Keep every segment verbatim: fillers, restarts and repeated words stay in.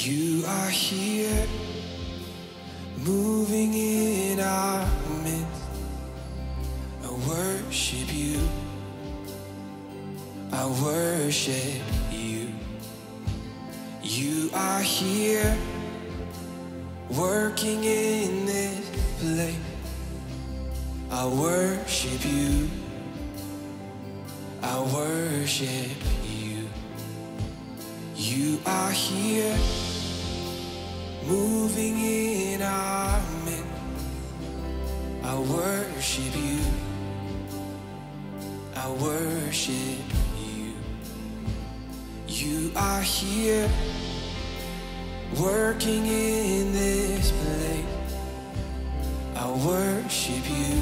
You are here, moving in our midst. I worship you, I worship you. You are here, working in this place. I worship you, I worship you. You are here, moving in our midst. I worship you, I worship you. You are here, working in this place. I worship you,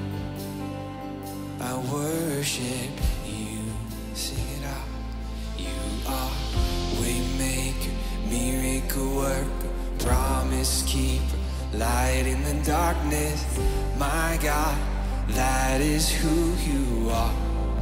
I worship you. Sing it out. You are waymaker, miracle worker, promise keeper, light in the darkness. My God, that is who you are.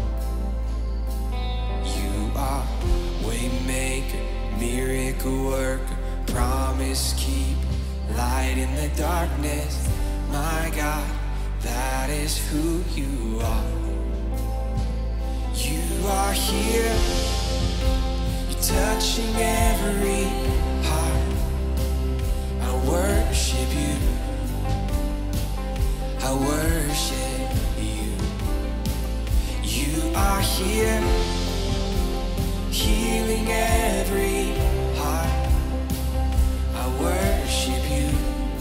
You are waymaker, miracle worker, promise keeper, light in the darkness. My God, that is who you are. You are here, you're touching every heart. I worship you, I worship you. You are here, healing every heart. I worship you,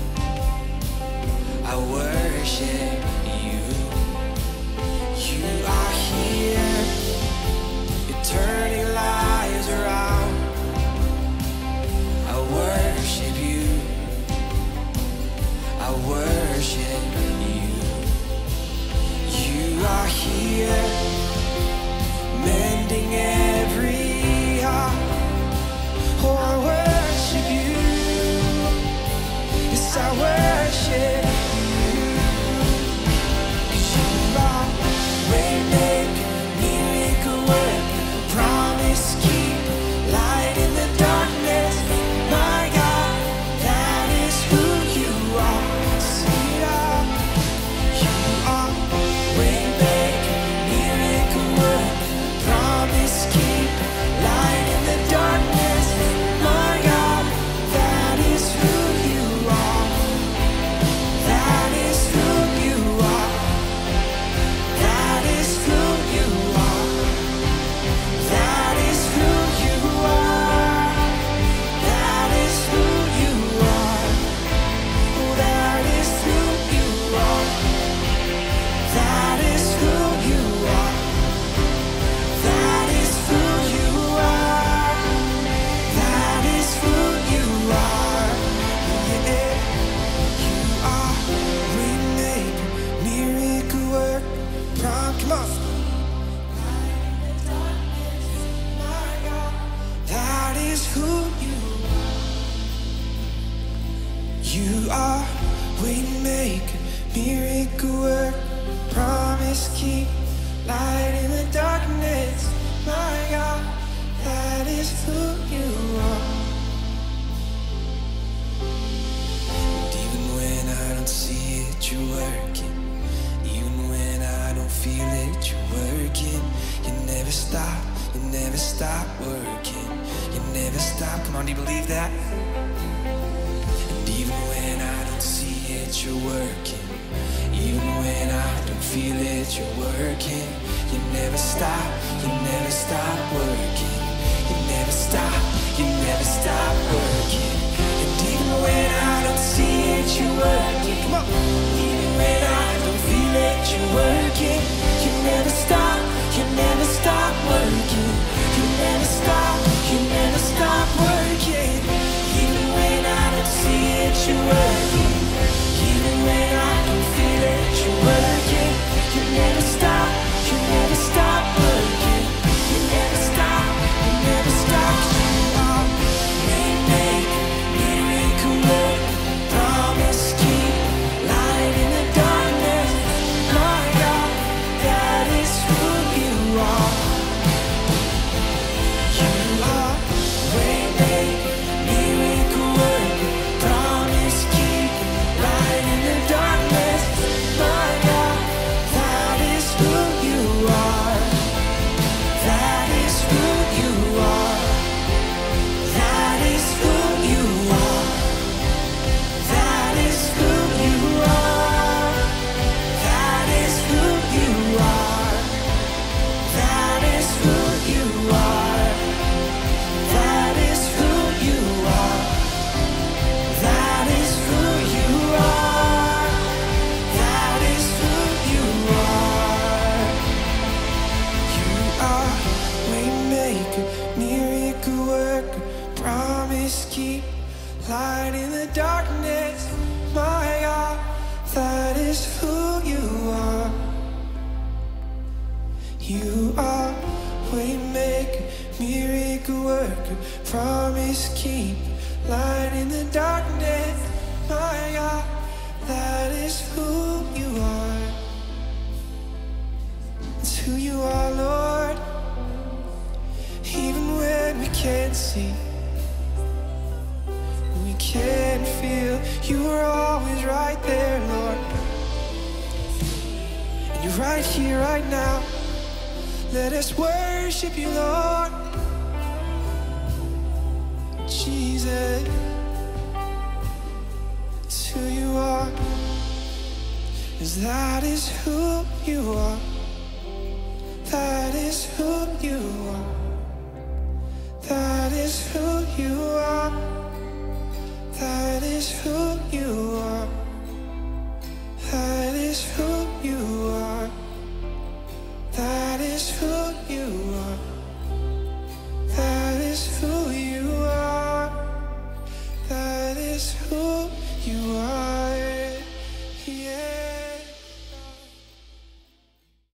I worship you. You are here, you're turning lives around. I worship you, I worship you. You are here, mending every heart. Oh, I worship you, yes, I worship you. 'Cause you are waymaker, miracle worker, promise keeper, light in the darkness. My God, that is who you are. Sing it out. You are waymaker, miracle worker, promise keeper, light in the darkness. My God, that is who you are. That is who you are. That is who you are. That is who you are. That is who you are. Oh, that is who you are. That is who you are. That is who you are. That is who you are. Yeah. You are waymaker, miracle worker, prom. Come on. That is who you are. You are waymaker, miracle worker, promise keep, light in the darkness. My God, that is who you are. And even when I don't see it, you're working. Even when I don't feel it, you're working. You never stop, you never stop working. You never stop. Come on, do you believe that? And even when I don't see it, you're working. Even when I don't feel it, you're working. You never stop, you never stop working. You never stop, you never stop working. And even when I don't see it, you're working. Come on. Even when I don't feel it, you're working. You never stop, you never stop working. You never stop, you never stop working. Even when I don't see it, you're working. Even when I don't feel it, you're working. You never stop, you never stop working. You never stop, you never stop. You are waymaker, miracle worker, promise keep, light in the darkness. You are waymaker, miracle worker, promise keeper, light in the darkness. My God, that is who you are. It's who you are, Lord. Even when we can't see, we can't feel, you are always right there, Lord. And you're right here, right now. Let us worship you, Lord. Jesus, it's who you are. 'Cause that is who you are. That is who you are. That is who you are. That is who